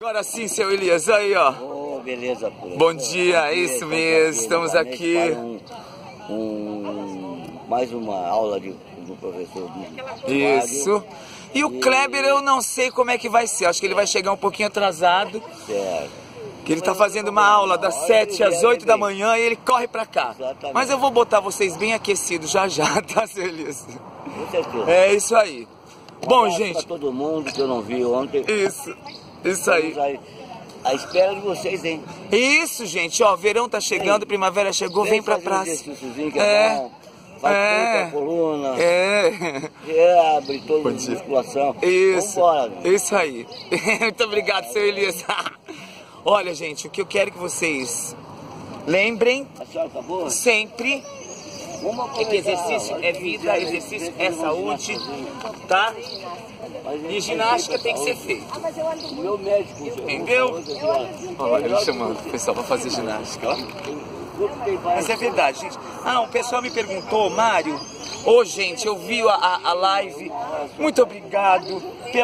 Agora sim, seu Elias, aí ó. Oh, beleza, pô. Bom dia, é isso mesmo, estamos aqui. Mais uma aula do professor. Isso. E o Kleber eu não sei como é que vai ser, acho que ele vai chegar um pouquinho atrasado. Certo. Que ele tá fazendo uma aula das 7 às 8 da manhã e ele corre pra cá. Exatamente. Mas eu vou botar vocês bem aquecidos já, tá, seu Elias? Com certeza. É isso aí. Bom, gente. Pra todo mundo que eu não vi ontem. Isso aí. A espera de vocês, hein? Isso, gente, ó, verão tá chegando, primavera chegou, vem pra praça. Que é bom. Faz a coluna. Abre toda a musculação. Isso. Vambora, isso aí. Muito obrigado, seu Elias. Olha, gente, o que eu quero que vocês lembrem A senhora tá boa? sempre é que exercício é vida, exercício é saúde, tá? E ginástica tem que ser feita. O meu médico. Entendeu? Olha ele chamando o pessoal pra fazer ginástica, ó. Mas é verdade, gente. O pessoal me perguntou, Mário, gente, eu vi a live, muito obrigado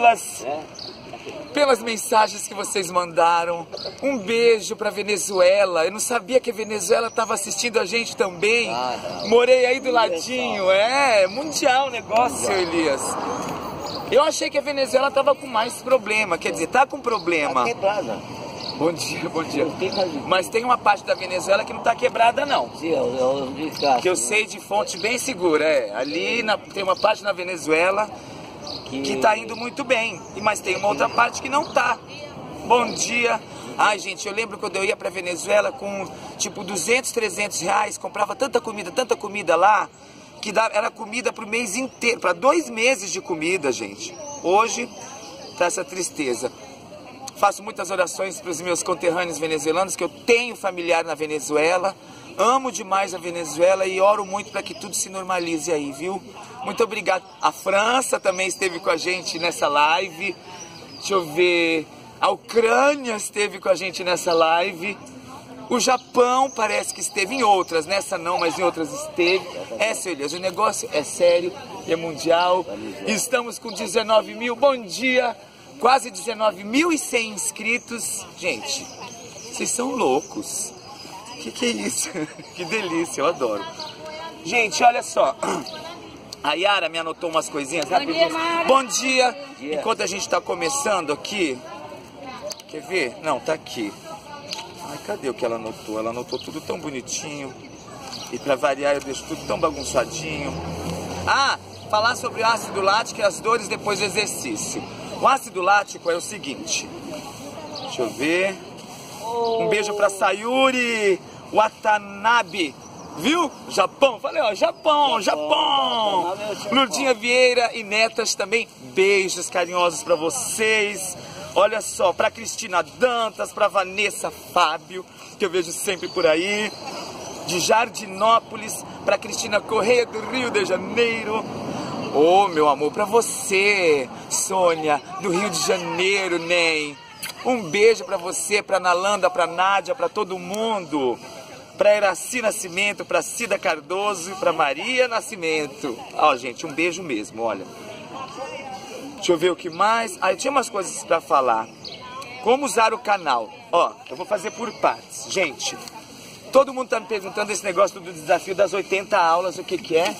pelas mensagens que vocês mandaram. Um beijo pra Venezuela. Eu não sabia que a Venezuela estava assistindo a gente também. Morei aí do ladinho. Mundial o negócio, Elias. Eu achei que a Venezuela tava com mais problema. Quer dizer, tá com problema. Tá quebrada. Bom dia. Mas tem uma parte da Venezuela que não tá quebrada, não. Sim, que eu sei de fonte bem segura. Ali tem uma parte na Venezuela que tá indo muito bem, mas tem uma outra parte que não tá. Bom dia. Ai, gente, eu lembro quando eu ia pra Venezuela com tipo 200, 300 reais, comprava tanta comida lá, que era comida pro mês inteiro, pra 2 meses de comida, gente. Hoje tá essa tristeza. Faço muitas orações para os meus conterrâneos venezuelanos, que eu tenho familiar na Venezuela. Amo demais a Venezuela e oro muito para que tudo se normalize aí, viu? Muito obrigado. A França também esteve com a gente nessa live. Deixa eu ver. A Ucrânia esteve com a gente nessa live. O Japão parece que esteve em outras. Nessa não, mas em outras esteve. Seu Elias, o negócio é sério, é mundial. Estamos com 19 mil. Bom dia. Quase 19.100 inscritos. Gente, vocês são loucos. Que é isso? Que delícia, eu adoro. Gente, olha só. A Yara me anotou umas coisinhas rapidinho. Bom dia. Enquanto a gente tá começando aqui. Quer ver? Não, tá aqui. Ai, cadê o que ela anotou? Ela anotou tudo tão bonitinho. E pra variar eu deixo tudo tão bagunçadinho. Falar sobre o ácido lático e as dores depois do exercício. O ácido lático é o seguinte, deixa eu ver, um beijo pra Sayuri Watanabe, viu? Japão, falei ó, Japão. Lurdinha Vieira e netas também, beijos carinhosos pra vocês. Olha só, pra Cristina Dantas, pra Vanessa Fábio, que eu vejo sempre por aí, de Jardinópolis, pra Cristina Correia do Rio de Janeiro. Meu amor, pra você, Sônia, do Rio de Janeiro, Ney. Um beijo pra você, pra Nalanda, pra Nádia, pra todo mundo. Pra Iraci Nascimento, pra Cida Cardoso e pra Maria Nascimento. Gente, um beijo mesmo, olha. Deixa eu ver o que mais. Eu tinha umas coisas pra falar. Como usar o canal. Eu vou fazer por partes. Gente, todo mundo tá me perguntando esse negócio do desafio das 80 aulas, o que é?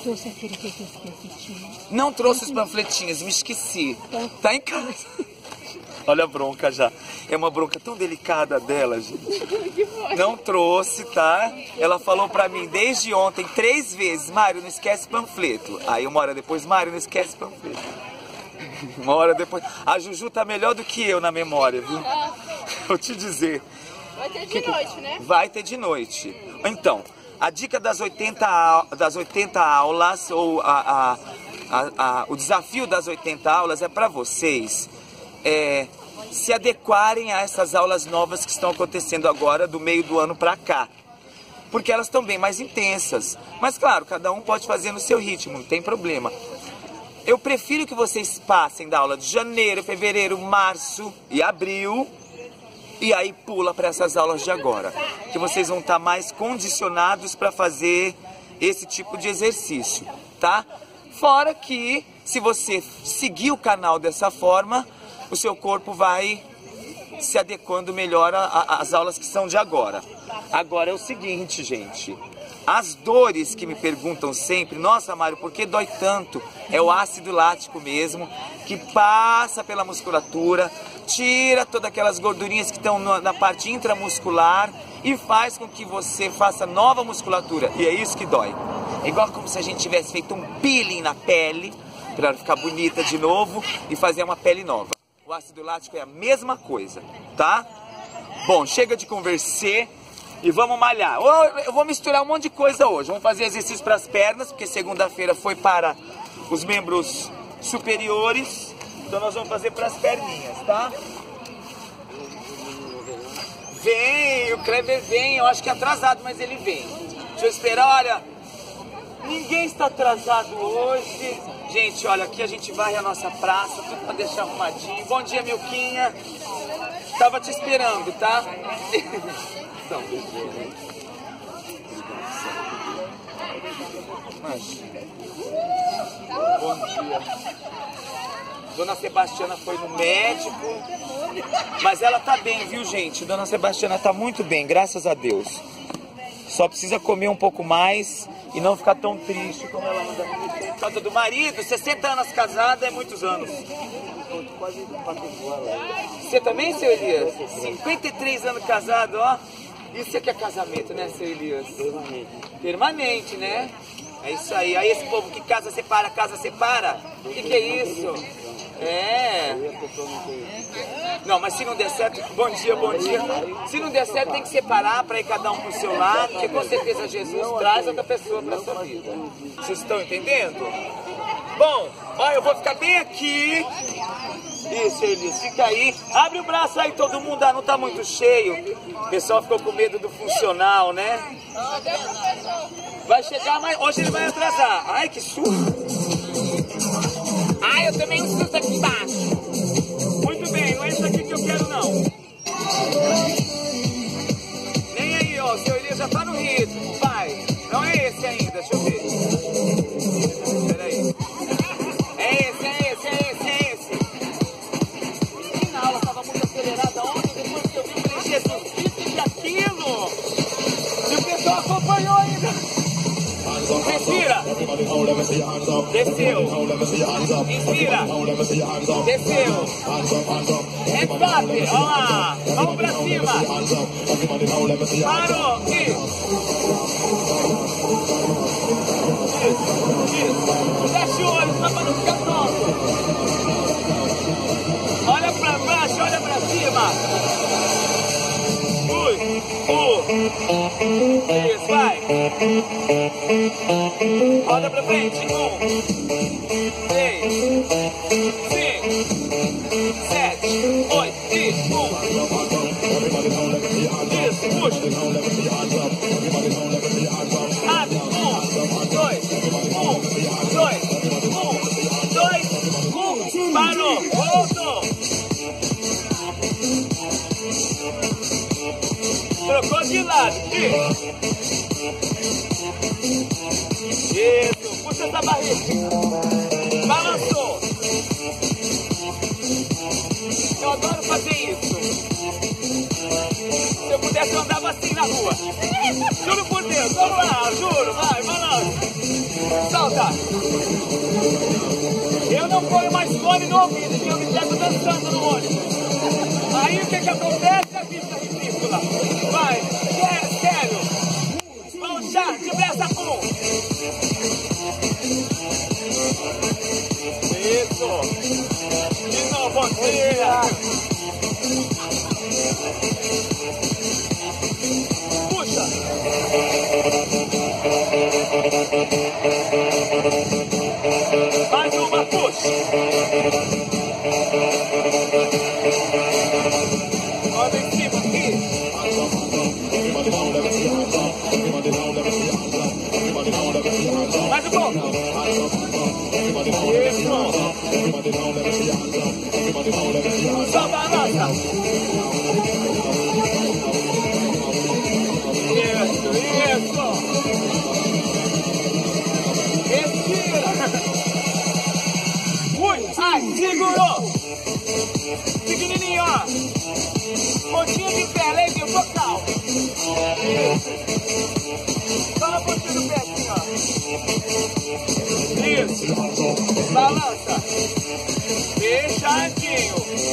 Não trouxe os panfletinhos, me esqueci. Tá em casa. Olha a bronca já. É uma bronca tão delicada dela, gente. Não trouxe, tá? Ela falou pra mim desde ontem 3 vezes, Mário, não esquece panfleto. Aí uma hora depois, Mário, não esquece panfleto. Uma hora depois. A Juju tá melhor do que eu na memória, viu? Vou te dizer. Vai ter de noite, né? Vai ter de noite. Então, a dica das 80 aulas, ou o desafio das 80 aulas é para vocês se adequarem a essas aulas novas que estão acontecendo agora, do meio do ano para cá. Porque elas estão bem mais intensas. Mas claro, cada um pode fazer no seu ritmo, não tem problema. Eu prefiro que vocês passem da aula de janeiro, fevereiro, março e abril, e aí pula para essas aulas de agora, que vocês vão estar mais condicionados para fazer esse tipo de exercício, tá? Fora que, se você seguir o canal dessa forma, o seu corpo vai se adequando melhor às aulas que são de agora. Agora é o seguinte, gente. As dores que me perguntam sempre, nossa, Mário, por que dói tanto? É o ácido lático mesmo, que passa pela musculatura, tira todas aquelas gordurinhas que estão na parte intramuscular e faz com que você faça nova musculatura. E é isso que dói. É igual como se a gente tivesse feito um peeling na pele, para ela ficar bonita de novo e fazer uma pele nova. O ácido lático é a mesma coisa, tá? Bom, chega de conversar. E vamos malhar. Eu vou misturar um monte de coisa hoje. Vamos fazer exercício para as pernas, porque segunda-feira foi para os membros superiores. Então nós vamos fazer para as perninhas, tá? Vem, o Kleber vem. Eu acho que é atrasado, mas ele vem. Deixa eu esperar, olha. Ninguém está atrasado hoje. Gente, olha, aqui a gente varre a nossa praça, tudo para deixar arrumadinho. Bom dia, Milquinha. Tava te esperando, tá? Bom dia. Dona Sebastiana foi no médico, mas ela tá bem, viu, gente? Dona Sebastiana tá muito bem, graças a Deus. Só precisa comer um pouco mais e não ficar tão triste como ela anda por causa do marido. 60 anos casada é muitos anos. Você também, seu Elias? 53 anos casado, ó. Isso aqui é casamento, né, seu Elias? Permanente, né? É isso aí. Aí esse povo que casa separa, o que é isso? É. Não, mas se não der certo, bom dia. Se não der certo, tem que separar para ir cada um pro seu lado, porque com certeza Jesus traz outra pessoa pra sua vida. Vocês estão entendendo? Bom, ó, eu vou ficar bem aqui. Isso, Elias, fica aí. Abre o braço aí, todo mundo. Não tá muito cheio. O pessoal ficou com medo do funcional, né? Vai chegar, mas hoje ele vai atrasar. Ai, que susto. Ai, eu tomei um susto aqui embaixo. Muito bem, não é isso aqui que eu quero, não. Nem aí, ó. O seu Elias já tá no ritmo. Vai. Não é esse ainda, deixa eu ver. Peraí. É esse. A aula estava muito acelerada ontem, depois que eu vi, falei, Jesus, isso e aquilo. E o pessoal acompanhou ainda. Respira. Desceu. Inspira. Desceu. Stop. Olha lá. Vamos pra cima. Parou. Isso. Fecha o olho só pra não ficar tonto. Olha pra baixo, olha pra cima. Isso, vai. Roda pra frente. 1, 3, 5, 7, 8 e 1. Isso, puxa. Abre. 1, 2, 1. Parou. Voltou. Trocou de lado. Isso. Puxa essa barriga. Balançou. Eu adoro fazer isso. Se eu pudesse, eu andava assim na rua. Juro por Deus. Vamos lá, juro. Vai, balança. Solta. Eu não ponho mais fone no ouvido, que eu me pego dançando no ônibus. Aí o que acontece? A vista ridícula. Vai, sério. Vamos já, depressa, pum. Isso. De novo, tira. Puxa. Mais uma, puxa. Olha em cima aqui. Mais um pouco. Isso. Só balança. Isso. Respira. Ui, ai, segurou. Pequenininho, ó. Pontinha de pé, leve o total. Isso. Só na pontinha do pé aqui, ó. Isso. Balança. Fechadinho.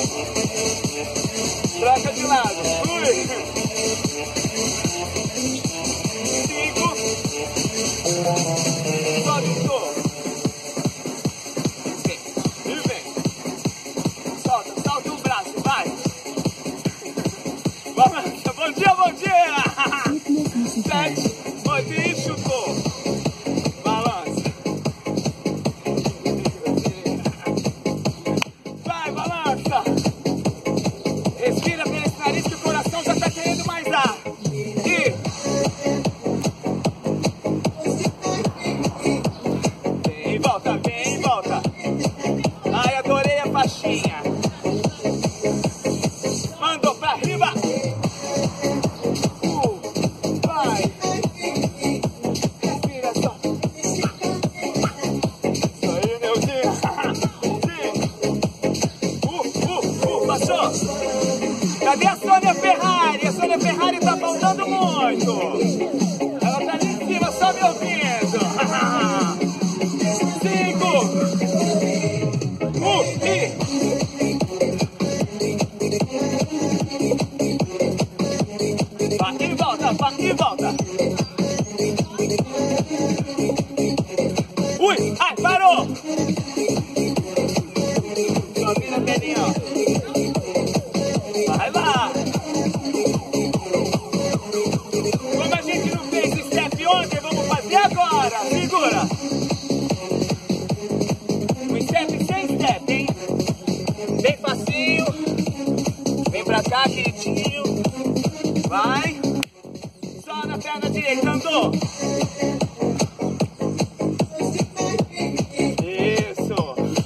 Troca de lado. Ui. 5. Sobe um pouco. E vem. Solta o braço, vai. Balança. Bom dia, bom dia. 7. Bom dia, chutou. Balança. Vai, balança. Respira pelo esse nariz que o coração já tá querendo mais ar. E... Vem em volta. Ai, adorei a faixinha. Mandou pra riba. Vai. Respiração. Isso aí, Neuzinho. Passou. Cadê a Sônia Ferrari? A Sônia Ferrari tá faltando muito. Ela tá ali em cima só me ouvindo. 5. Vai e volta. Ui, ai, parou. Sobe na perninha, ó. Vai lá. Como a gente não fez step ontem, vamos fazer agora. Segura. Um step sem step, hein? Bem facinho. Vem pra cá, queridinho. Vai. Só na perna direita, andou. Isso.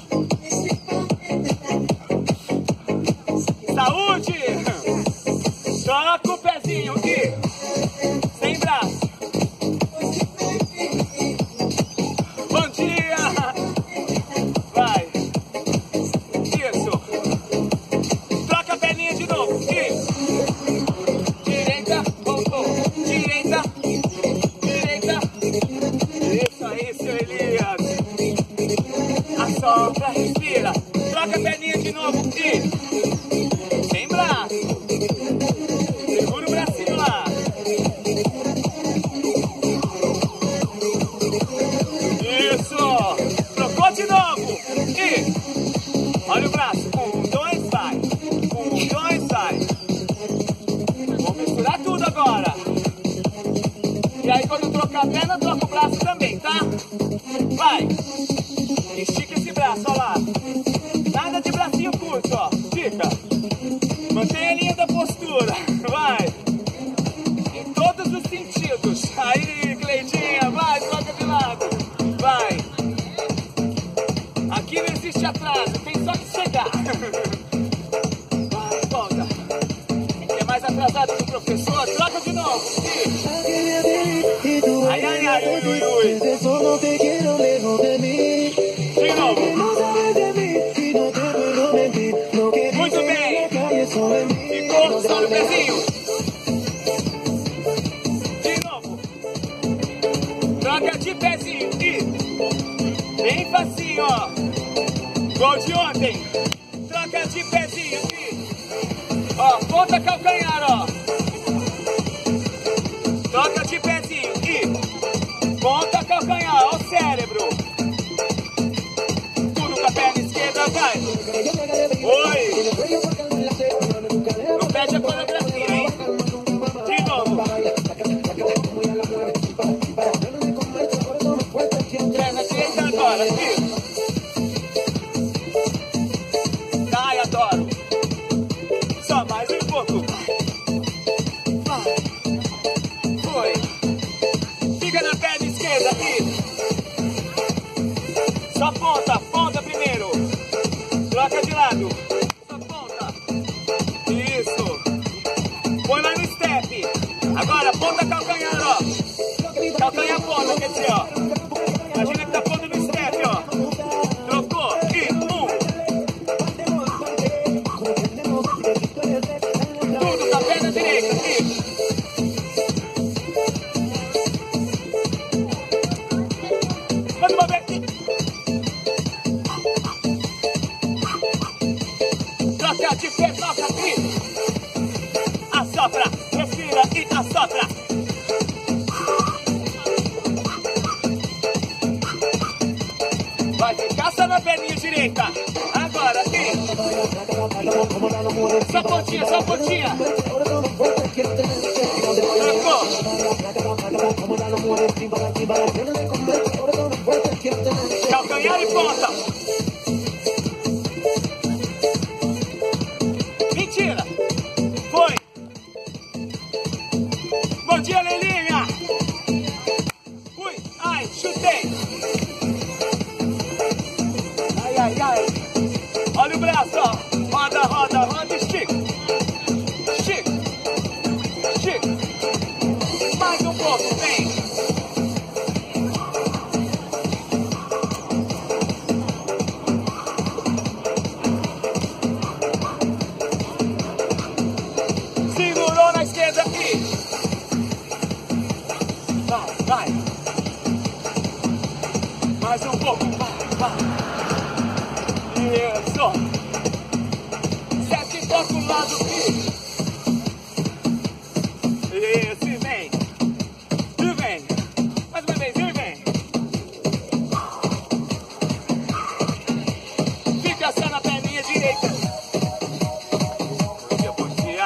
Saúde. Toca o pezinho aqui. Sem braço. Bom dia. Vai. Isso. Troca a perninha de novo. Isso. Direita, voltou. Direita. Isso aí, seu Elias. Assopra, respira. Troca a perninha de novo. Isso. Sem braço. Segura o bracinho lá. Isso. Trocou de novo. E olha o braço. 1, 2, vai. 1, 2, vai. Vou misturar tudo agora. E aí quando trocar a perna, troca o braço também, tá? Vai. Estica esse braço, ó lá. Nada de bracinho curto, ó. Fica. Mantenha a linha da postura. Vai. Em todos os sentidos. Aí, Cleidinha, vai, troca de lado. Vai. Aqui não existe atraso, tem só que chegar. Vai, volta. Quem é mais atrasado que o professor, troca de novo. Ai, ai, ai, ui, ui, ui. De novo. Muito bem. Ficou só no pezinho. De novo. Troca de pezinho. E bem facinho, ó. Gol de ontem. Troca de pezinho. E ó, ponta calcanhar, ó. Troca de pezinho. E ponta calcanhar, ó, o cérebro. Tudo com a perna esquerda, vai. Oi. Não perde a coreografia, hein? De novo. Perna direita agora, aqui. Ai, adoro. Só mais um pouco. Vai. Foi. Fica na perna esquerda, aqui. Só ponta primeiro. Troca de lado. Só ponta. Isso. Põe lá no step. Agora, ponta calcanhar, ó. Calcanhar ponta, quer dizer, ó. Imagina que tá pondo no step, ó. Trocou. E 1. Tudo pontinha, só pontinha. Trancou. Calcanhar e ponta. Mentira. Foi. Bom dia, Lelinha. Fui. Ai, chutei. Ai, ai, ai. Olha o braço, ó. Roda, roda, roda, estica. Estica. Estica. Mais um pouco, vem. Segurou na esquerda aqui. Vai, vai. Mais um pouco, vai, vai. Isso. Sete toca o lado aqui. Isso, e vem. E vem. Mais uma vez, e vem. Fica só na perninha direita. Bom dia.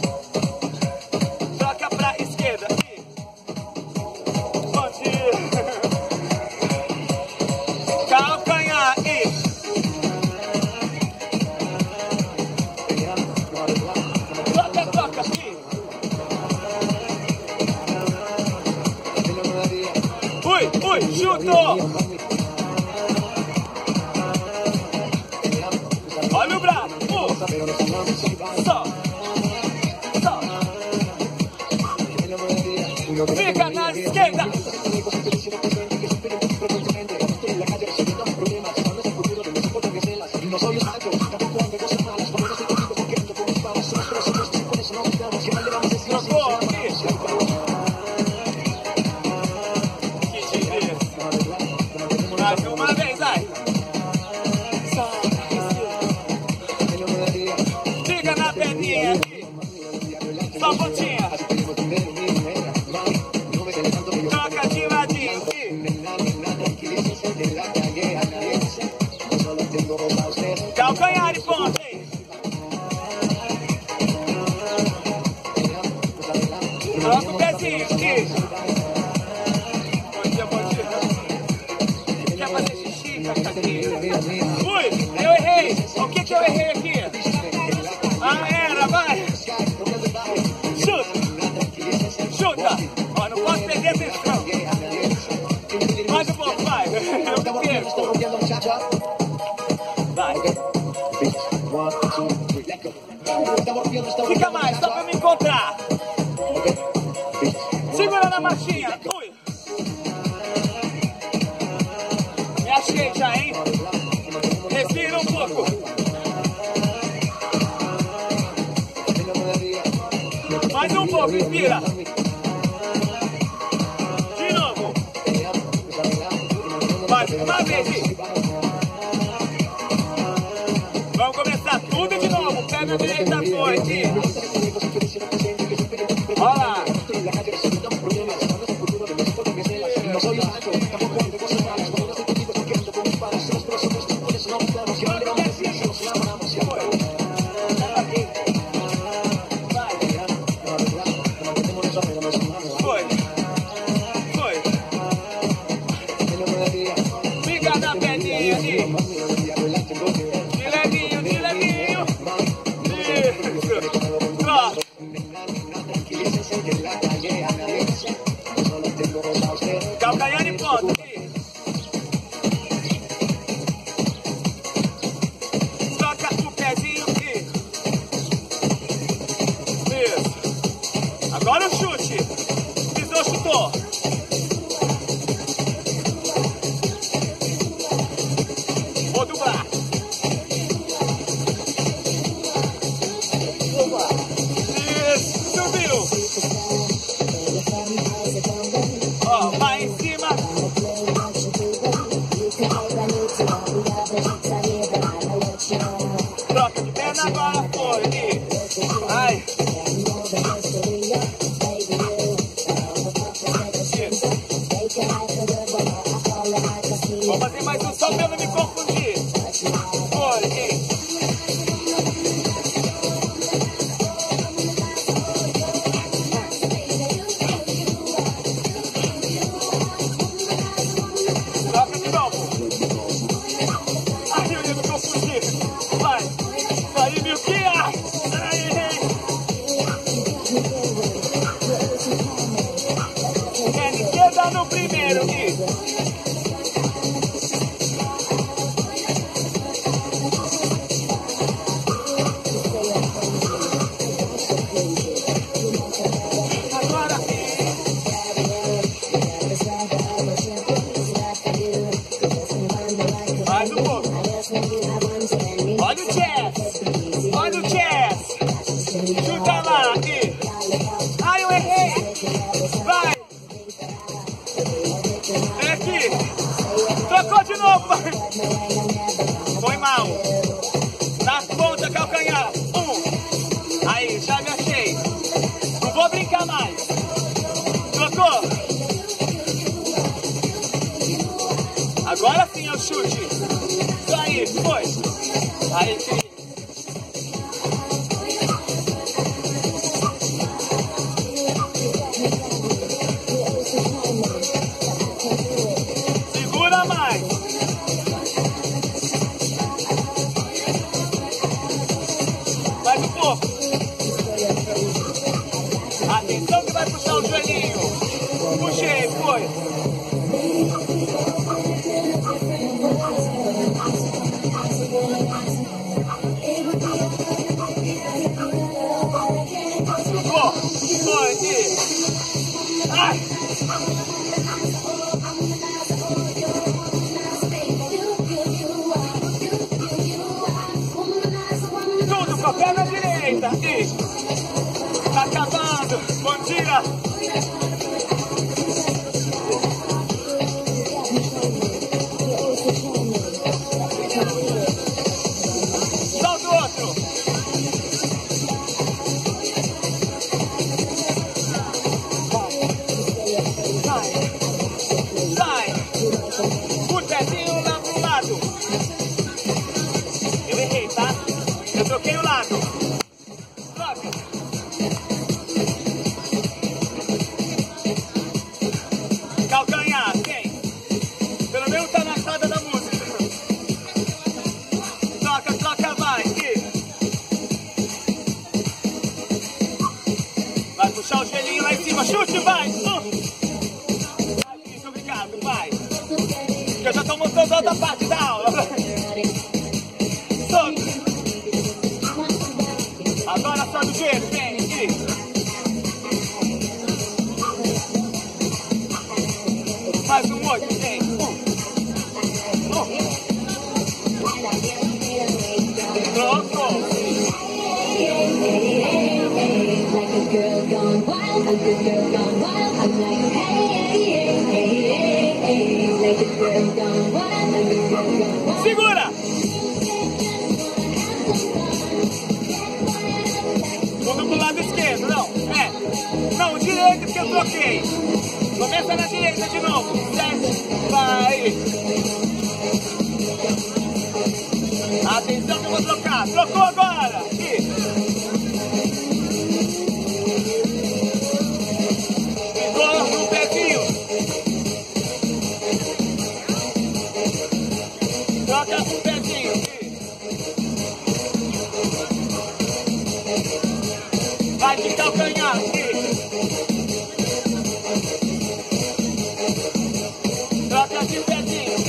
Troca pra esquerda aqui. Bom dia. Calcanhar e toca aqui. Ui, chutou. Olha o braço. Só. Fica na esquerda. Mais uma vez, vai. Fica na perninha aqui. Só pontinha. Troca de ladinho aqui. Calcanhar e ponta aí. Troca o pezinho aqui. Bom dia. Quer fazer xixi, aqui? Ui, eu errei. O que eu errei aqui? Ah, era, vai. Chuta. Ó, não posso perder atenção. Mais um pouco, vai. Eu perco. Vai. Fica mais, só pra me encontrar. Segura na marchinha. Ui. Me achei já, hein? Respira um pouco. Mais um pouco, inspira. De novo. Mais uma vez. Vamos começar tudo de novo. Perna direita foi. Olha lá. Fica na perninha aqui. De levinho. Isso. Pronto. Calcanhar e ponta aqui. Toca o pezinho aqui. Isso. Agora o chute. Pisou, chutou. Vou dublar. Isso, subiu. Ó, vai em cima. Troca de perna agora, foi. Ai. Vou fazer mais um só pra eu não me confundir. Foi. foi. Aí, querido. Segura mais. Mais um pouco. Atenção que vai puxar o joelhinho. Puxei, foi. Foi aqui. Ai. Tudo com a perna direita. Isso. Tá acabando. Bom dia. Solta o outro. Sai. O pezinho lá pro lado. Eu errei, tá? Eu troquei o lado. Troca. Calcanhar, tem. Pelo menos tá na roda da música. Troca, troca, vai. Vai puxar o gelinho lá em cima. Chute, vai. Isso, obrigado, vai. Eu já tô mostrando outra parte da aula. Sobe. Agora sobe o gelo, vem. Mais um outro, vem. Pronto. Segura! Vamos pro lado esquerdo, não. Não, direito que eu troquei. Começa na direita de novo. 7, vai. Atenção que eu vou trocar. Trocou agora. Ficou no pezinho. Troca o pezinho. Vai de calcanhar. Troca de pezinho.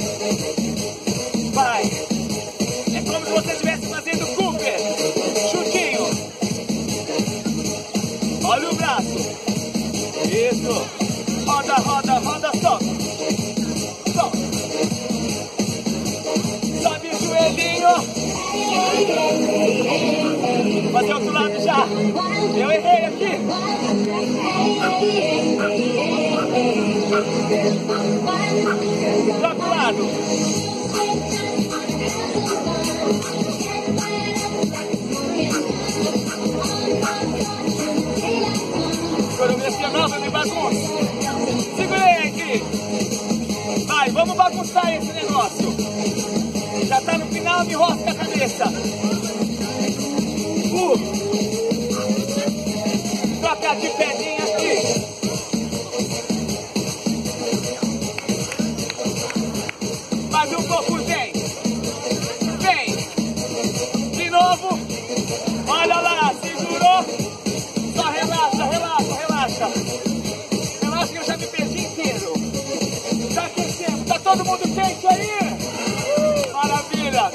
Vai. É como se você estivesse fazendo Cooper. Chutinho. Olha o braço. Isso. Roda, roda, roda, solta. Solta. Sobe o joelhinho. Fazer outro lado já. Eu errei aqui. Troca o lado. Coreografia nova, me bagunça. Segurei aqui. Vai, vamos bagunçar esse negócio. Já tá no final, me enrosca a cabeça. Troca de pedinha aqui. Mais um pouco, vem. Vem. De novo. Olha lá, segurou. Só relaxa, relaxa, relaxa. Relaxa que eu já me perdi inteiro. Tá aquecendo, tá todo mundo quente aí? Maravilha.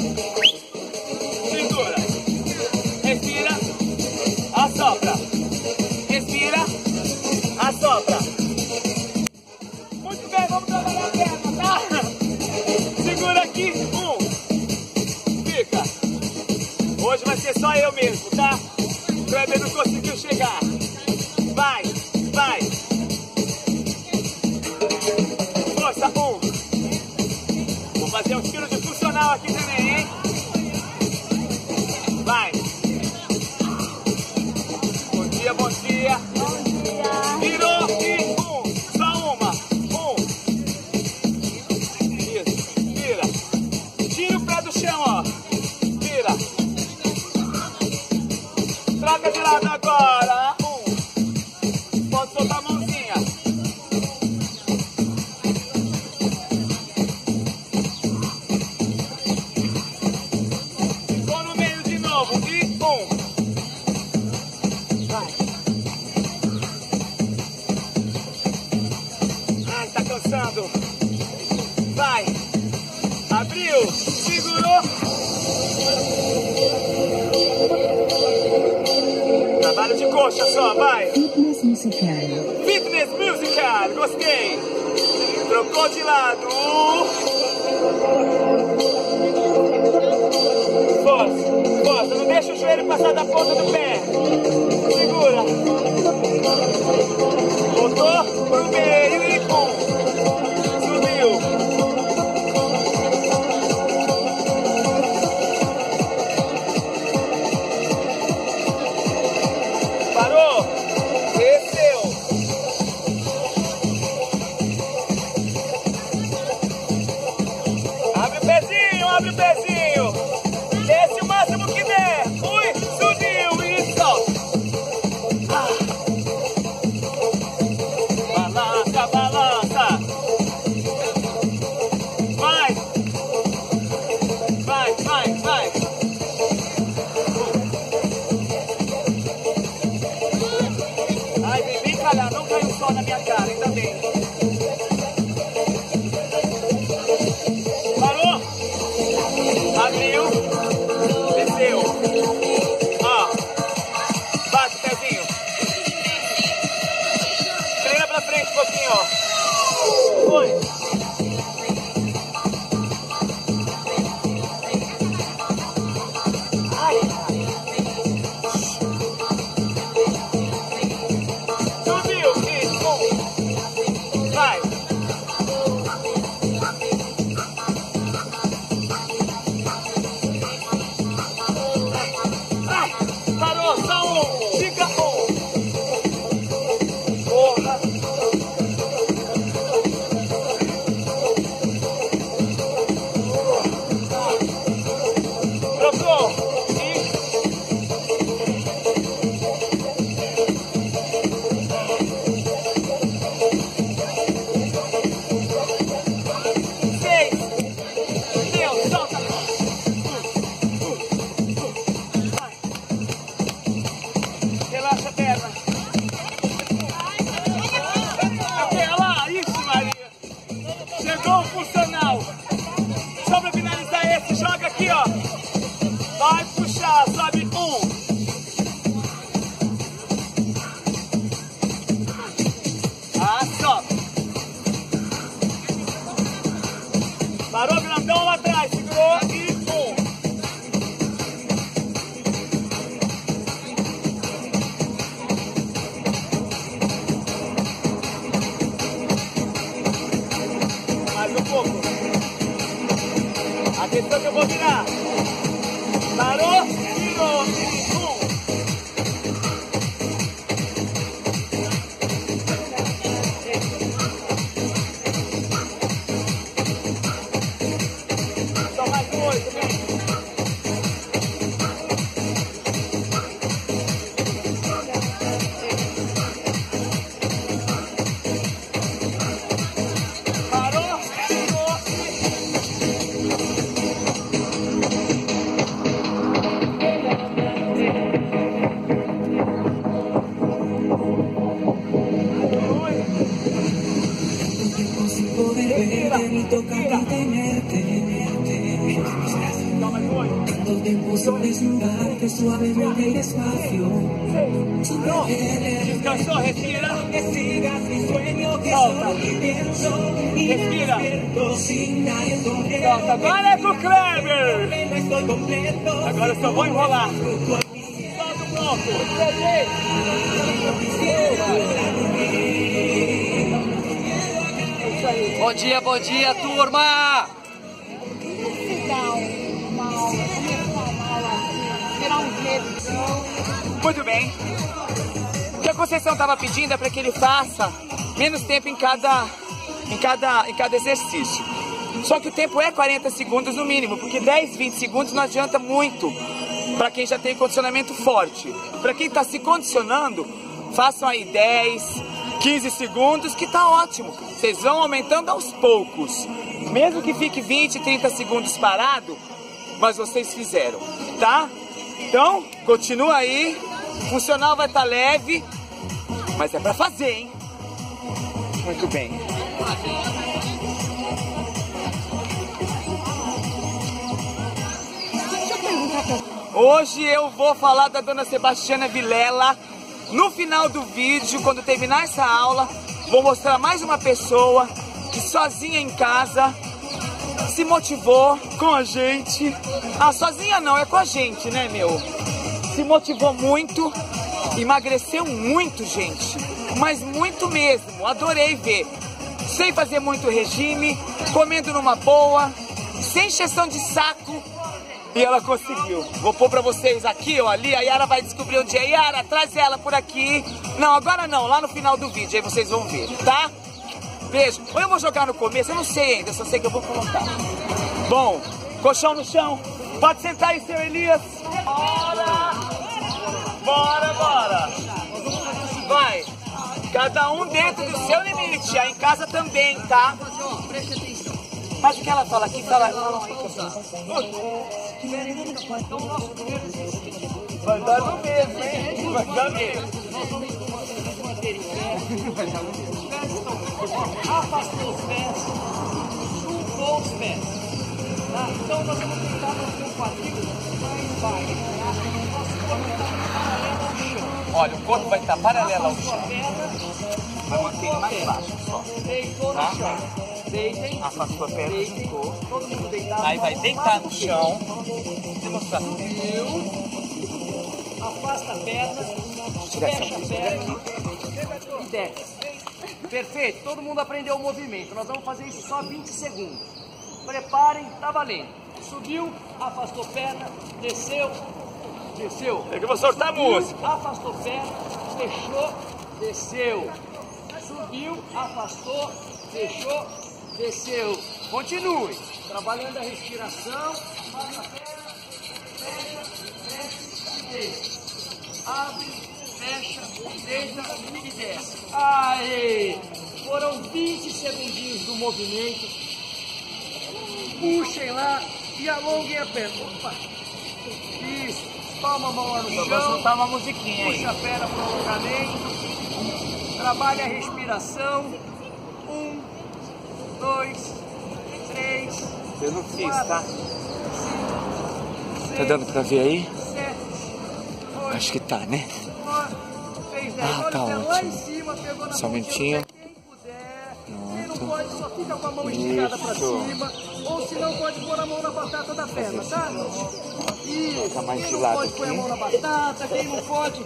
Segura. Respira. Assopra. Respira. Assopra. Muito bem, vamos trabalhar a perna, tá? Segura aqui. Fica. Hoje vai ser só eu mesmo, tá? O Kleber não conseguiu chegar. Vai, vai. Força, Vou fazer um estilo de funcional aqui também, hein? Vai. Bom dia, bom dia. Bom dia. Virou e só uma. Isso, vira. Tira o pé do Bora! Pode soltar a mãozinha. Ficou no meio de novo. E vai. Ai, tá cansando. Vai. Abriu. Segurou. Trabalho de coxa só, vai. Fitness musical. Fitness musical, gostei. Trocou de lado. Força, força, não deixa o joelho passar da ponta do pé. Segura. Voltou pro meio e subiu. Parou. Desceu. Abre o pezinho, abre o pezinho. Desce o máximo que der. Ui, subiu e solta. Balança, balança. Vai. Vai, vai, vai. Ai, vem calhar, não caiu só na minha cara, ainda bem. Parou? Abriu. Desceu. Ó. Bate o pezinho. Treina pra frente um pouquinho, ó. Foi. Ai. Subiu. E vai. Ai. Parou, só fica Porra. Trocou. Seis. Deu, solta. Vai. Relaxa a perna. Olha lá, isso, Maria. Chegou o funcional. Só pra finalizar esse, joga aqui, ó. Vai puxar, sobe sobe. Parou, grandão lá atrás, segurou e mais um pouco. Atenção que eu vou virar. Parou, virou e só mais um 8, vem. Parou, virou Sin poder verte ni tocar ni tenerte. só mais um 8. Tanto tiempo sobre desnudarte suavemente y despacio. Descansou, respira. Que sigas mi sueño, que Solta. solo pienso y Respira. despierto sin nadie sonriendo. Solta. Agora é com o Kleber. No estoy completo. Agora eu só vou enrolar. Solta o bloco. Bom dia, turma! Muito bem. O que a Conceição estava pedindo é para que ele faça menos tempo em cada exercício. Só que o tempo é 40 segundos no mínimo, porque 10, 20 segundos não adianta muito para quem já tem condicionamento forte. Para quem está se condicionando, façam aí 10, 15 segundos, que tá ótimo. Vocês vão aumentando aos poucos. Mesmo que fique 20, 30 segundos parado, mas vocês fizeram, tá? Então, continua aí. O funcional vai estar leve, mas é pra fazer, hein? Muito bem. Hoje eu vou falar da dona Sebastiana Vilela. No final do vídeo, quando terminar essa aula, vou mostrar mais uma pessoa que sozinha em casa se motivou com a gente. Ah, sozinha não, é com a gente, né, meu? Se motivou muito, emagreceu muito, gente. Mas muito mesmo, adorei ver. Sem fazer muito regime, comendo numa boa, sem encheção de saco. E ela conseguiu. Vou pôr pra vocês aqui, ó, ali. A Yara vai descobrir onde é. Yara, traz ela por aqui. Não, agora não, lá no final do vídeo. Aí vocês vão ver, tá? Beijo. Ou eu vou jogar no começo, eu não sei ainda, só sei que eu vou colocar. Bom, colchão no chão. Pode sentar aí, seu Elias. Bora! Bora, bora! Vai! Cada um dentro do seu limite. Aí em casa também, tá? Mas o que ela fala aqui? Fala... Vai dar no mesmo, hein? Vai dar mesmo. Afastou os pés, chumbou os pés. Tá? Então nós vamos tentar manter o quadril mais baixo. Olha, o corpo vai estar paralelo ao chão. Vai manter ele mais baixo só. Deitou no chão. Deitem. Afastou a perna, juntou. Todo mundo deitado. Aí vai deitar no chão. Demonstrar. Afasta a perna. Fecha a perna. E desce. Perfeito. Todo mundo aprendeu o movimento. Nós vamos fazer isso só 20 segundos. Preparem, tá valendo. Subiu, afastou perna, desceu, desceu. É que eu vou soltar a música. Afastou perna, fechou, desceu. Subiu, afastou, fechou, desceu. Continue. Trabalhando a respiração. Afasta a perna, fecha, desce e deixa. Abre, fecha, deita e desce. Aê! Foram 20 segundinhos do movimento. Puxem lá e alonguem a perna. Opa! Isso. Toma a mão lá no chão. Vou soltar uma musiquinha aí. Puxa a perna para o alongamento. Trabalha a respiração. 1, 2, 3. Eu não fiz, tá? 5, 6, Tá dando pra ver aí? 7, 8, Acho que tá, né? 9, fez 10. Ah, Olha tá o pé ótimo. lá em cima, pegou na Só um mão minutinho. quem puder. Quem não pode, só fica com a mão esticada pra Isso. cima. Ou se não, pode pôr a mão na batata da perna, tá? Isso. Tá mais Quem de não lado pode, põe a aqui. mão na batata. Quem não pode...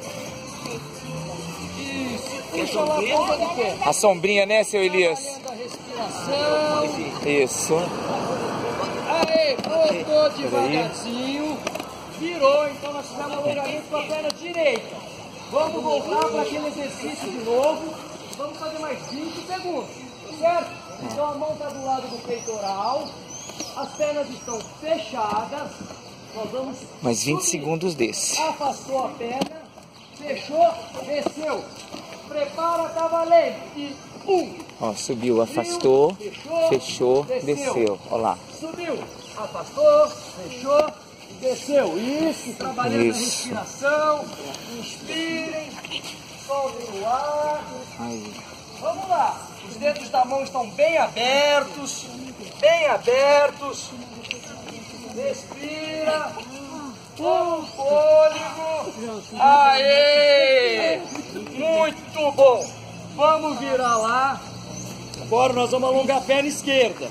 Isso. Puxa lá a ponta do pé. A sombrinha, né, seu Elias? Trabalhando a respiração. Isso. Aê, voltou devagarzinho. Virou, então nós fizemos alongamento com a perna direita. Vamos voltar para aquele exercício de novo. Vamos fazer mais 20 segundos, certo? Então a mão está do lado do peitoral. As pernas estão fechadas. Nós vamos Mais 20 subir. segundos desse. Afastou a perna. Fechou, desceu. Prepara, tá valendo. E 1. Ó, subiu, afastou, fechou, desceu. Ó lá. Subiu, afastou, fechou, desceu. Isso, trabalhando Isso. a respiração. Inspirem, soltem o ar. Aí. Vamos lá. Os dedos da mão estão bem abertos. Bem abertos. Respira. Com fôlego. Aê! Muito bom. Vamos virar lá. Agora nós vamos alongar a perna esquerda.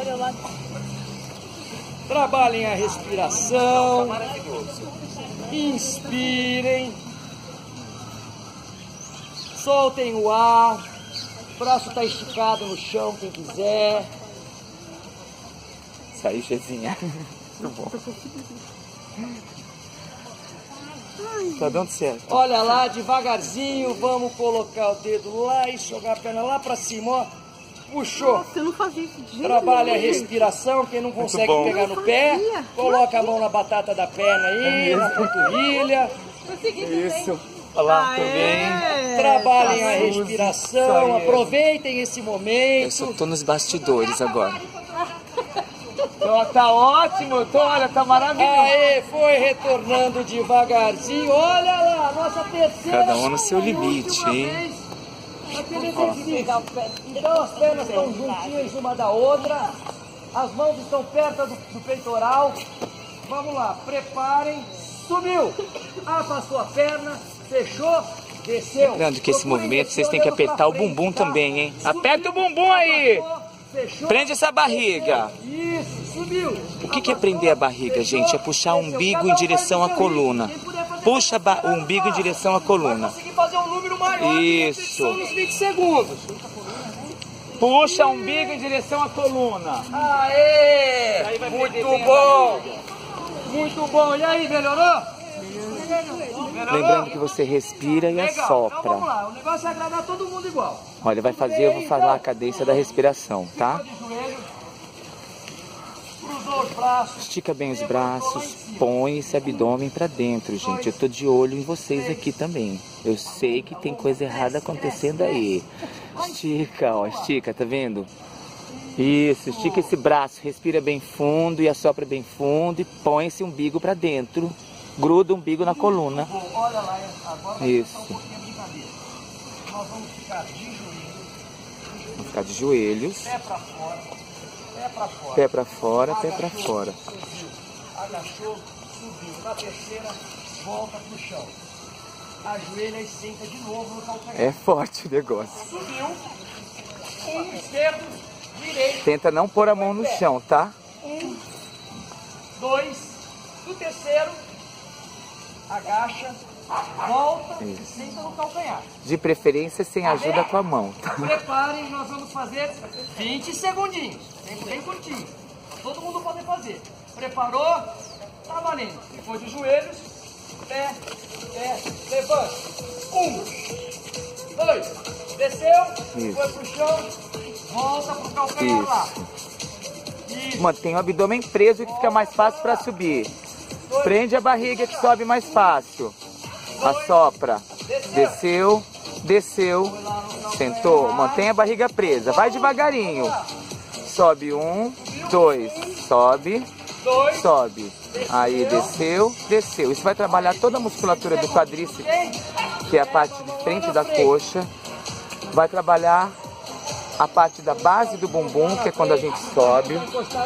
Trabalhem a respiração. Inspirem. Soltem o ar. O braço está esticado no chão, quem quiser. Saiu, Chezinha. Muito bom. Tá dando certo. Olha lá, devagarzinho, vamos colocar o dedo lá e jogar a perna lá para cima, ó. puxou. Você não fazia isso de jeito Trabalha a nenhum. respiração, quem não consegue bom. pegar no pé, coloca a mão na batata da perna aí, na panturrilha. Isso. Olha lá, tudo bem? Trabalhem a respiração, aproveitem esse momento. Eu só tô nos bastidores agora. Tá ótimo, olha, tá maravilhoso. Aê, foi retornando devagarzinho. Olha lá, nossa terceira. Cada um no seu limite, hein? Aquele exercício. Então as pernas estão juntinhas uma da outra. As mãos estão perto do peitoral. Vamos lá, preparem. Subiu, afastou a perna, fechou, desceu. Lembrando que esse movimento vocês têm que apertar o bumbum também, hein? Aperta o bumbum aí! Fechou. Prende essa barriga. Isso, subiu. O que é prender a barriga, gente? É puxar o umbigo em direção à coluna. Puxa o umbigo em direção à coluna. Conseguir fazer um número maior. Isso. Nos 20 segundos. Puxa o umbigo em direção à coluna. Aê! Muito bom. Muito bom. E aí, melhorou? Lembrando que você respira e Legal. Então assopra. vamos lá. O negócio é agradar todo mundo igual. Olha, vai fazer, eu vou falar a cadência da respiração, tá? De joelho. Cruzou os braços. Estica bem os braços, põe esse abdômen pra dentro, gente. Eu tô de olho em vocês aqui também. Eu sei que tem coisa errada acontecendo aí. Estica, ó, estica, tá vendo? Isso, estica esse braço, respira bem fundo e assopra bem fundo e põe esse umbigo pra dentro. Gruda o umbigo na coluna. Olha lá, agora Isso. um pouquinho a brincadeira. Nós vamos ficar de joelhos. Vamos ficar de joelhos. Pé pra fora. Pé pra fora. Pé pra fora, pé pra fora. Subiu. Agachou, subiu. Na terceira, volta pro chão. Ajoelha e senta de novo no calcanhar. É forte o negócio. Subiu. Esquerdo, direito. Tenta não pôr a mão no chão, tá? 2. Do terceiro, agacha, volta e senta no calcanhar. De preferência sem ajuda com a mão, tá? Preparem, nós vamos fazer 20 segundinhos. Tempo bem curtinho. Todo mundo pode fazer. Preparou? Tá valendo. Depois de joelhos, pé, levanta. 1, 2, desceu, Isso. foi pro chão, volta pro calcanhar lá. Isso. Mantém o abdômen preso que fica mais fácil para subir. Prende a barriga que sobe mais fácil. Assopra. Desceu, desceu, sentou. Mantém a barriga presa. Vai devagarinho. Sobe 1, 2, sobe, sobe. Aí desceu, desceu. Isso vai trabalhar toda a musculatura do quadríceps, que é a parte de frente da coxa. Vai trabalhar a parte da base do bumbum, que é quando a gente sobe.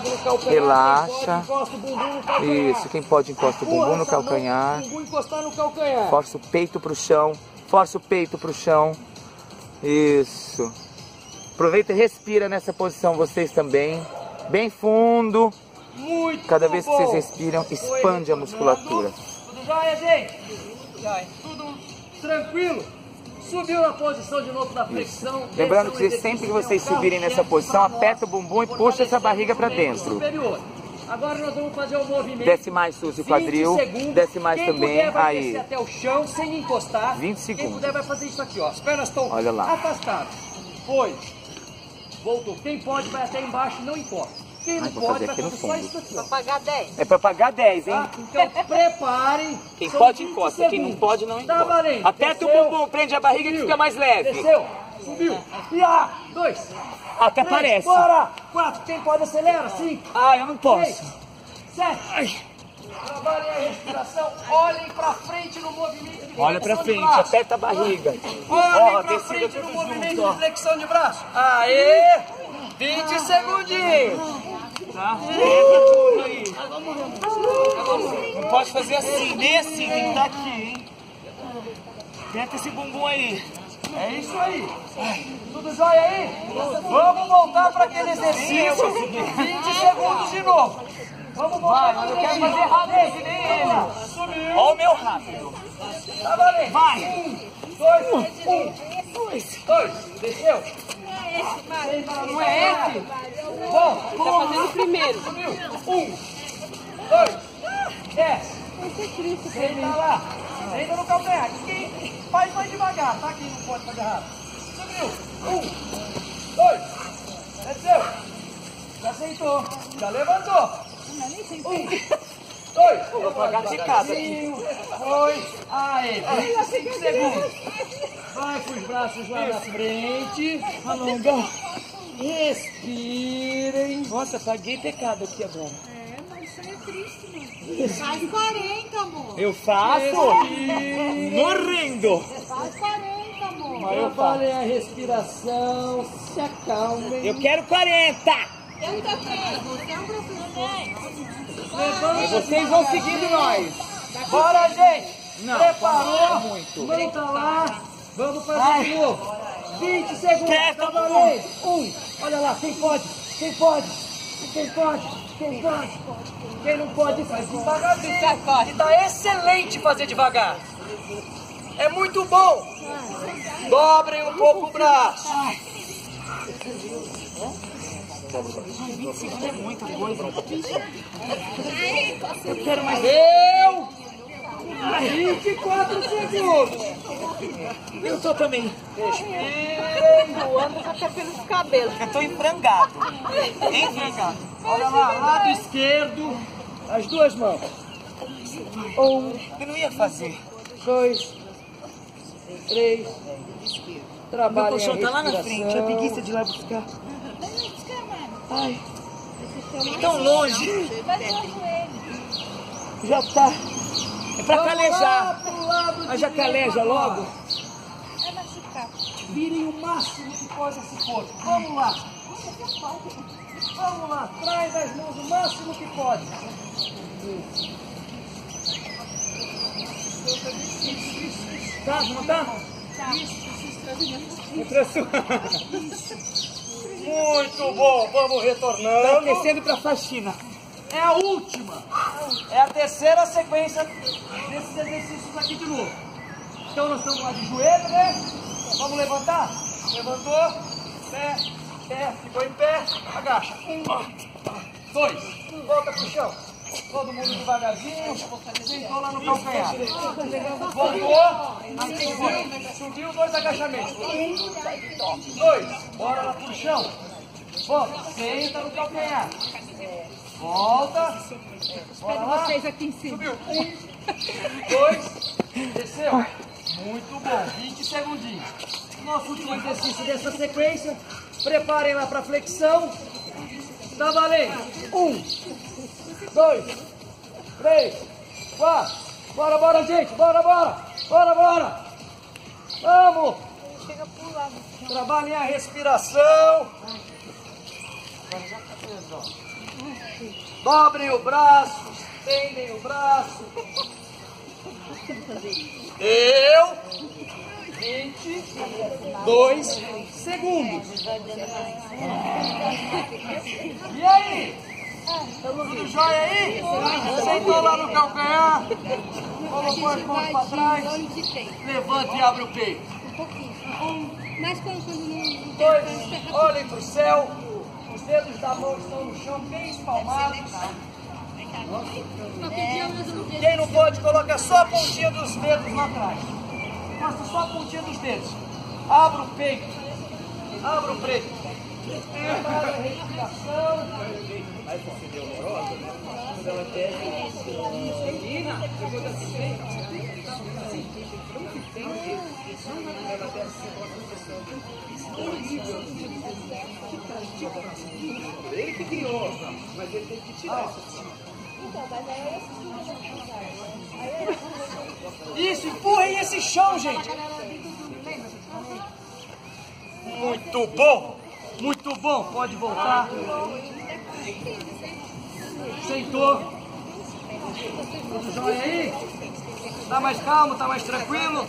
Relaxa. Isso, quem pode encosta o bumbum no calcanhar. Força o peito pro chão. Força o peito pro chão. Isso. Aproveita e respira nessa posição vocês também. Bem fundo. Cada vez que vocês respiram, expande a musculatura. Tudo jóia, gente? Tudo tranquilo? Subiu na posição de novo da flexão. Lembrando que sempre que vocês subirem nessa posição, aperta o bumbum e puxa essa barriga para dentro. Agora nós vamos fazer o movimento. Desce mais, Suzy, o quadril. Desce mais quem também. Puder vai aí. descer até o chão sem encostar. 20 segundos. Quem puder vai fazer isso aqui, ó. As pernas estão Olha lá. afastadas. Foi. Voltou. Quem pode vai até embaixo e não encosta. Quem não vou pode fazer vai aqui no fazer só fundo. isso aqui, ó. Pagar 10. É para pagar 10, hein? Tá? Então preparem. Quem São pode 20 encosta, quem não segundos. pode não Tá encosta. valendo. Aperta Desceu. o bumbum, prende a barriga que fica mais leve. Desceu. Subiu. E a 2. Até 3, parece. Bora. 4. Quem pode acelera. 5. Ah, eu não posso. 6, 7. Trabalhem a respiração. Olhem pra frente no movimento de Olha pra flexão de frente, braço. aperta a barriga. Olhem Ó, pra descida frente no tudo movimento junto, ó. de flexão de braço. Aê! 20 segundinhos. Tá? Entra tudo aí. Não pode fazer assim, nem assim, tem que estar aqui, hein? Tenta esse bumbum aí. É isso aí. Tudo jóia aí? Vamos voltar para aquele exercício. 20 segundos de novo. Vamos voltar. Vai, eu quero fazer rápido que nem ele. Subiu. Olha o meu rápido. Tá valendo. Vai. 2. Desceu. Não é esse? Bom, Tá fazendo o primeiro. subiu. 1, 2, desce. Senta lá. Senta no calcanhar. Quem faz mais devagar, tá? Quem não pode fazer rápido. Subiu. 1, 2, Desceu. Já sentou. Já levantou. 1, 2. Vou pagar de casa. 2. Aê. 5 segundos. Vai com os braços lá na frente. Alonga. Respirem. Nossa, paguei pecado aqui agora. Mas isso é triste, mano. Faz 40, amor. Eu faço? Morrendo. Faz 40, amor. Mas eu falei a respiração, se acalmem. Eu quero 40. Eu também. Você é um professor. Levanta, vocês vão seguindo nós. Bora, gente. Não, preparou? muito. Volta lá. Vamos fazer de novo. 20 segundos. Cada vez. 1. Olha lá, quem pode? Quem pode? Quem pode? Quem pode? Quem não pode faz devagarzinho. E tá excelente fazer devagar. É muito bom. Dobrem um pouco o braço. 20 segundos é muita coisa. Eu quero mais. Eu! 24 segundos. Eu tô também. O Anderson já tá pelos cabelos. Eu tô enfrangado. Enfrangado. Olha lá, lado esquerdo. As duas mãos. 1, Eu não ia fazer. 2, 3. Meu Trabalhem colchão a tá lá na respiração. frente. A preguiça de ir lá buscar. Ai, tão longe. Já tá. É pra calejar. Pro lado Mas já caleja logo. Virem o máximo que possa se for. Vamos lá. Vamos lá. Traz as mãos o máximo que pode. Tá, não tá? Muito bom. Vamos Tá retornando. aquecendo pra faxina. É a última. É a terceira sequência desses exercícios aqui de novo. Então nós estamos lá de joelho, né? Vamos levantar? Levantou. Pé, pé. Ficou em pé. Agacha. 1, 2. Volta pro chão. Todo mundo devagarzinho. Sentou lá no calcanhar. Voltou. Subiu 2 agachamentos. 1, 2. Bora lá pro chão. Volta. Senta no calcanhar. Volta. Bora lá. Vocês aqui em cima. Subiu. 1, 2. Desceu. Muito bom. 20 segundinhos. Nosso último exercício dessa sequência. Preparem lá para flexão. Tá valendo. 1, 2, 3, 4. Bora, bora, gente. Bora, bora. Bora, bora. Vamos. Trabalhem a respiração. Dobrem o braço. Estendem o braço. Eu. 22 segundos. E aí? Tudo jóia aí? Sentou lá no calcanhar. Colocou as mãos para trás. Levante e abre o peito. Mas quando não... 2. Olhem para o céu. Os dedos da mão estão no chão, bem espalmados. Quem não pode, coloca só a pontinha dos dedos lá atrás. Mostra só a pontinha dos dedos. Abra o peito. Abra o peito. Prepara a respiração. Aí você deu horrorosa, né? Quando ela pede. Menina, depois da ele que criou, mas ele tem que tirar isso. Isso, empurrem esse chão, gente. Muito bom, muito bom. Pode voltar. Sentou. Tudo jóia aí? Tá mais calmo, tá mais tranquilo?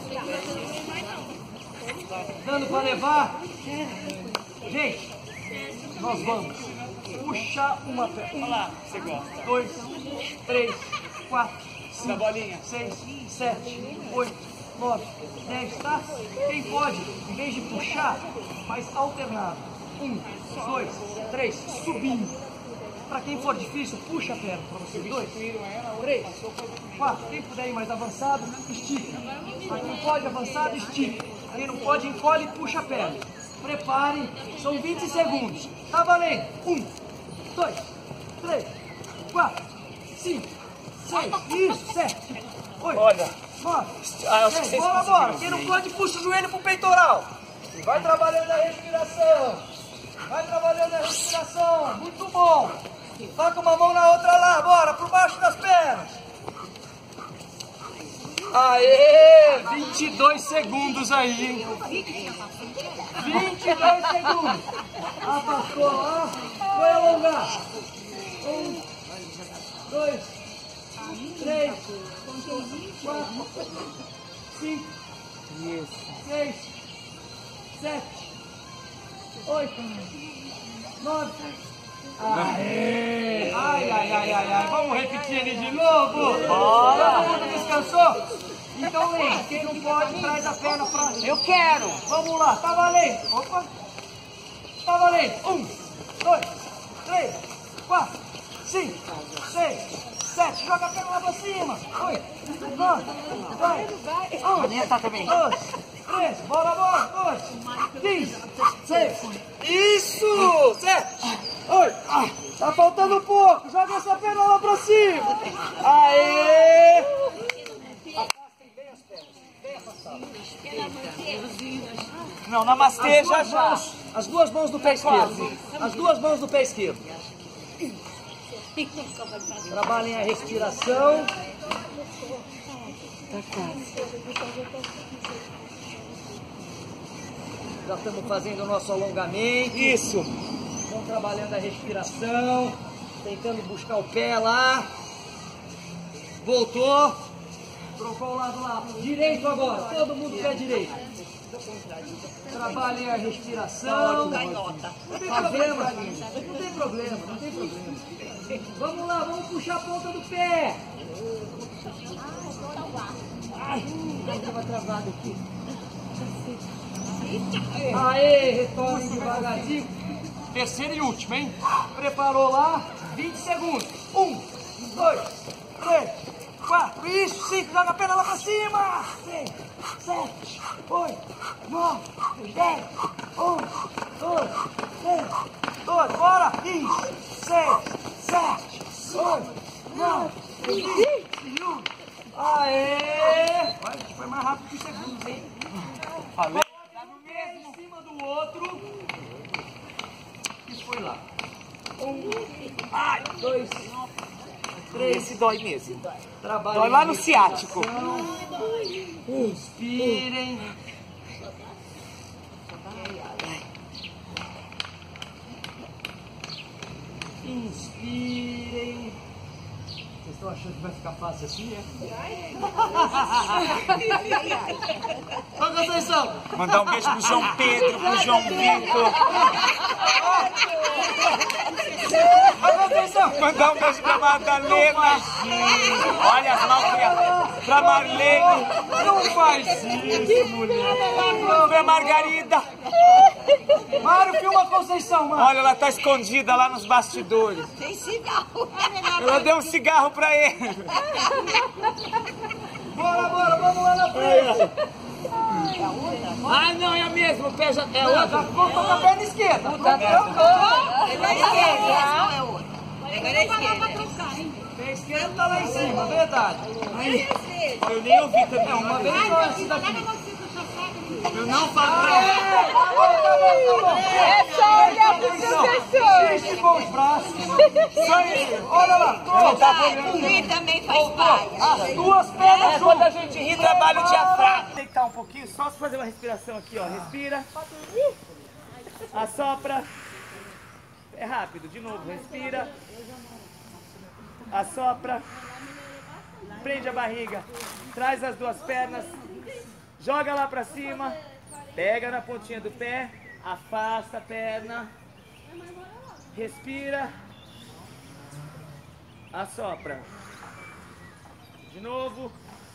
Dando para levar? Gente, nós vamos puxar uma perna. Olha lá, você gosta. 2, 3, 4, 5, 6, 7, 8, 9, 10, tá? Quem pode, em vez de puxar, faz alternado. 1, 2, 3, subindo. Para quem for difícil, puxa a perna para você. 2, 3, 4. Quem puder ir mais avançado, estica. Para quem pode avançado, estica. Quem não pode, encolhe e puxa a perna. Preparem, são 20 segundos. Tá valendo. 1, 2, 3, 4, 5, 6, isso, 7, 8, Olha. 9, acho que 10, vocês bora, conseguiram bora. Quem não ver. pode, puxa o joelho pro peitoral. E vai trabalhando a respiração. Vai trabalhando a respiração. Muito bom. Toca uma mão na outra lá, bora, por baixo das pernas. Aê! 22 segundos aí, hein? 22 segundos. Afastou lá. Vai alongar. 1, 2, 3, 4, 5, 6, 7, 8, 9. Aê! Ai, ai, ai, ai, ai. Vamos repetir ele de novo? Bora! Todo mundo descansou? Então vem, quem não pode, traz a perna pra... Eu quero! Vamos lá, tá valendo! Opa! Tá valendo! 1, 2, 3, 4, 5, 6, 7, joga a perna lá pra cima! 8, 9, 10, 11, Tá também. 12, 13, bora, bora, 12, 15, 16, isso! 7, 8, tá faltando pouco, joga essa perna lá pra cima! Aê! Afastem bem as pernas, bem afastadas. Não, namastê já já. As duas mãos do pé esquerdo. As duas mãos do pé esquerdo. Trabalhem a respiração. Já estamos fazendo o nosso alongamento. Isso. Estamos trabalhando a respiração. Tentando buscar o pé lá. Voltou. Trocou o lado lá. Direito agora. Todo mundo pé direito. Trabalhem a respiração. Não tem problema. Não tem problema. Não tem problema. Vamos lá. Vamos puxar a ponta do pé. Ai, estava travado aqui. Aê, retorne devagarzinho. Terceiro e último, hein? Preparou lá, 20 segundos. 1, 2, 3, 4, isso, 5, joga a perna lá pra cima. 6, 7, 8, 9, 10, 11, 12, 13, 12, bora. 15, 6, 7, 8, 9, 21. Aê! Vai, foi mais rápido que os segundos, hein? Falei. Em cima do outro. Isso foi lá. 1, 2, 3. Esse dói mesmo. Trabalhem Dói lá a no ciático. Inspirem. Inspirem. Vocês estão achando que vai ficar fácil assim, é? Ô, Conceição! Mandar um beijo pro João Pedro, pro João Vitor. Ô, Conceição! Mandar um beijo pra Madalena. Olha as malcriadas. Pra Marlene. Não faz isso, mulher! Pra Margarida. Mário, filma a Conceição, mano! Olha, ela tá escondida lá nos bastidores. Tem cigarro. Ela deu um cigarro pra ele. Bora, bora, vamos lá na frente! Ah, não, é a mesma. O pé já é Ela outra. já voltou com a perna esquerda! Agora é esquerda, não é outra. Agora é esquerda. Pé esquerdo tá lá em cima, verdade. Eu nem ouvi também. Uma vez só esse daqui. Eu não falo pra ela. É só olhar pro professor. Esticou os braços. Isso aí, olha lá. Ela tá olhando. Rir também faz parte. As duas pernas Quando a juntas. gente ri, trabalha o diafragma. Deitar um pouquinho, só fazer uma respiração aqui, ó. Respira. Assopra. É rápido, de novo. Respira. Assopra. Prende a barriga. Traz as duas pernas. Joga lá pra cima. Pega na pontinha do pé. Afasta a perna. Respira. Assopra. De novo.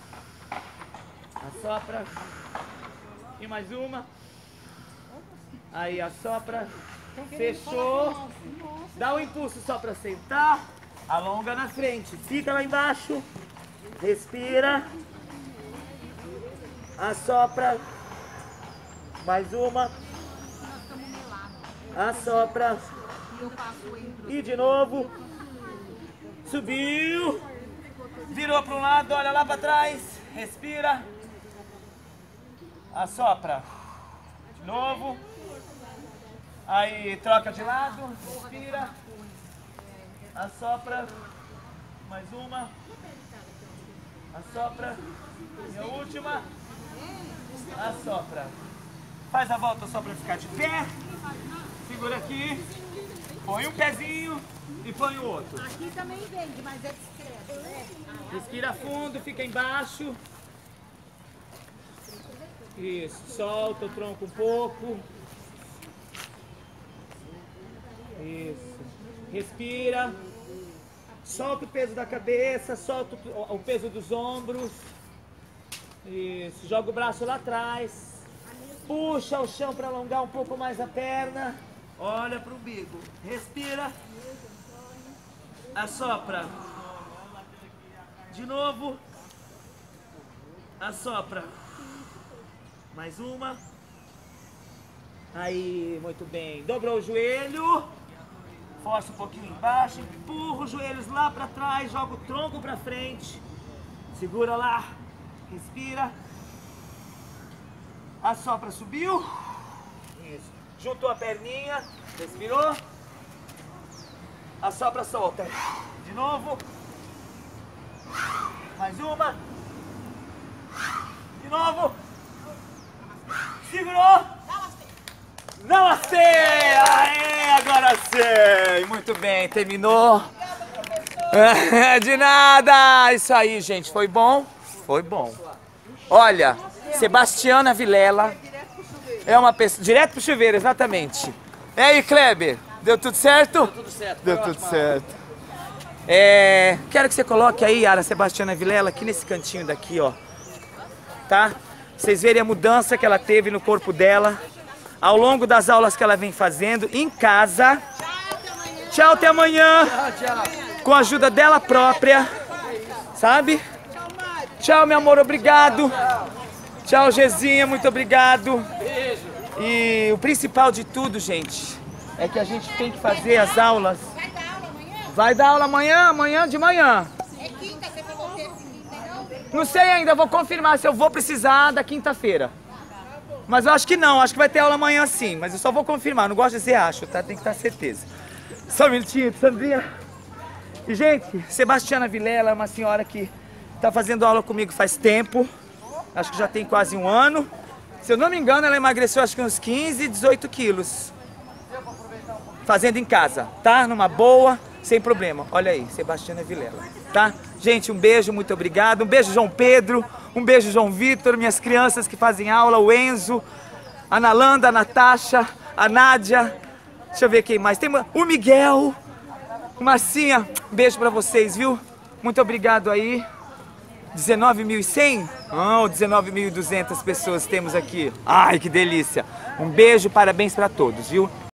Assopra. E mais uma. Aí, assopra. Fechou. Dá um impulso só pra sentar. Alonga na frente. Fica lá embaixo. Respira. Assopra. Mais uma. Assopra. E de novo. Subiu. Virou para um lado, olha lá para trás. Respira. Assopra. De novo. Aí troca de lado. Respira. Assopra. Mais uma. Assopra. E a última. Assopra. Faz a volta só para ficar de pé. Segura aqui. Põe um pezinho e põe o outro. Aqui também vende, mas é discreto, né? Respira fundo, fica embaixo. Isso, solta o tronco um pouco. Isso. Respira. Solta o peso da cabeça, solta o peso dos ombros. Isso, joga o braço lá atrás. Puxa o chão para alongar um pouco mais a perna. Olha para o umbigo. Respira. Assopra. De novo. Assopra. Mais uma. Aí, muito bem. Dobrou o joelho. Força um pouquinho embaixo. Empurra os joelhos lá para trás. Joga o tronco para frente. Segura lá. Respira. Assopra, subiu. Isso. Juntou a perninha. Respirou. Assopra, solta. De novo. Mais uma. De novo. Segurou. Namastê! Aê, agora sei! Muito bem, terminou. De nada! Isso aí, gente. Foi bom? Foi bom. Olha, Sebastiana Vilela é uma pessoa... Direto pro chuveiro, exatamente. E aí, Kleber? Deu tudo certo? Deu tudo certo. Deu tudo certo. Quero que você coloque aí, Yara Sebastiana Vilela, aqui nesse cantinho daqui, ó. Tá? Vocês verem a mudança que ela teve no corpo dela ao longo das aulas que ela vem fazendo em casa. Tchau, até amanhã. Com a ajuda dela própria. Sabe? Tchau, meu amor, obrigado. Tchau, Gezinha, muito obrigado. E o principal de tudo, gente, é que a gente tem que fazer as aulas. Vai dar aula amanhã? Amanhã de manhã. É quinta, você falou que é quinta, não? Não sei ainda, vou confirmar se eu vou precisar da quinta-feira. Mas eu acho que não, acho que vai ter aula amanhã sim, mas eu só vou confirmar, não gosto de dizer acho, tá? Tem que ter certeza. Só um minutinho, Sandrinha. E, gente, Sebastiana Vilela é uma senhora que tá fazendo aula comigo faz tempo, acho que já tem quase um ano. Se eu não me engano, ela emagreceu acho que uns 15, 18 quilos. Fazendo em casa, tá? Numa boa, sem problema. Olha aí, Sebastiana Vilela, tá? Gente, um beijo, muito obrigado. Um beijo, João Pedro. Um beijo, João Vitor, minhas crianças que fazem aula, o Enzo, a Nalanda, a Natasha, a Nádia. Deixa eu ver quem mais. Tem o Miguel, Marcinha. Um beijo pra vocês, viu? Muito obrigado aí. 19.100? Ah, 19.200 pessoas temos aqui. Ai, que delícia. Um beijo, parabéns pra todos, viu?